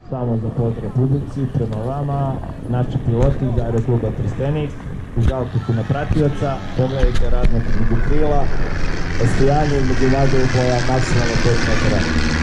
samo za pozdrav publici, prema vama, naši piloti iz Aerokluba Trstenik, uz autopuna pratioca, pogledajte radnu knjigu krila, ostajanje između vazduhoplova maksimalno 5 metara.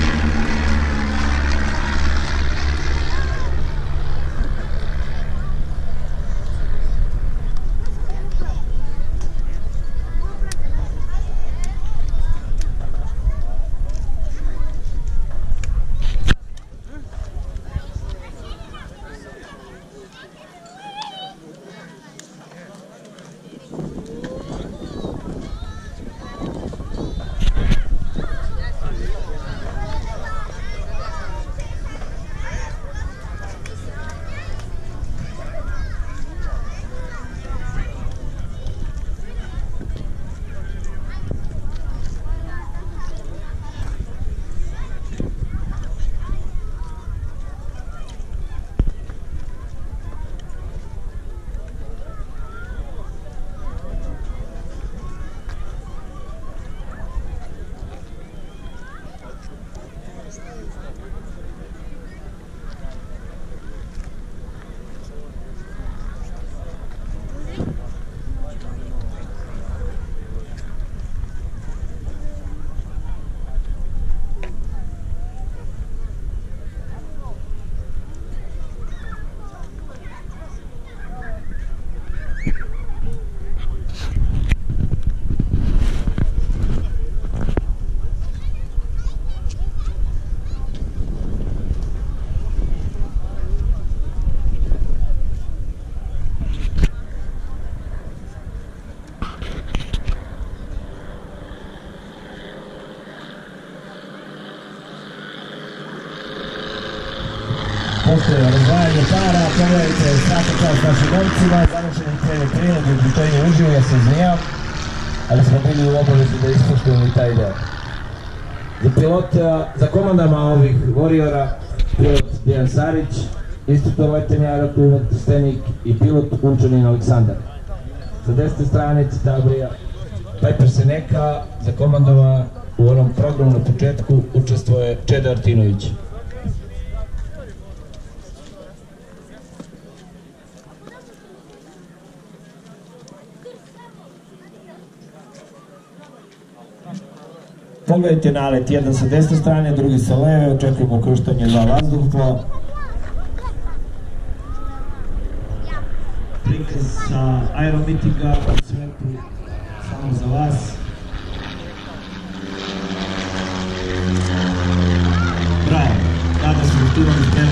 Postoje razvajanje para, pogledajte svaka čast našim momcima, završenim trening prilog i uključenje uživo, ja se izvinjam, ali smo bili u obavezu da ispoštujemo i taj deo. Za pilota, za komandama ovih Warriora, pilot Dejan Sarić, instruktor letenja Aerokluba Trstenik i pilot Unčanin Aleksandar. Sa desne strane Citabrija Pajper Seneka, za komandama u onom programu na početku učestvuje Čeda Artinović. Pogledajte nalet, jedan sa desne strane, drugi sa leve, očekujemo ukrštanje 2 vazduhoplova. Prikaz sa aeromitinga u svetu, samo za vas. Bravo, kada smo tu vam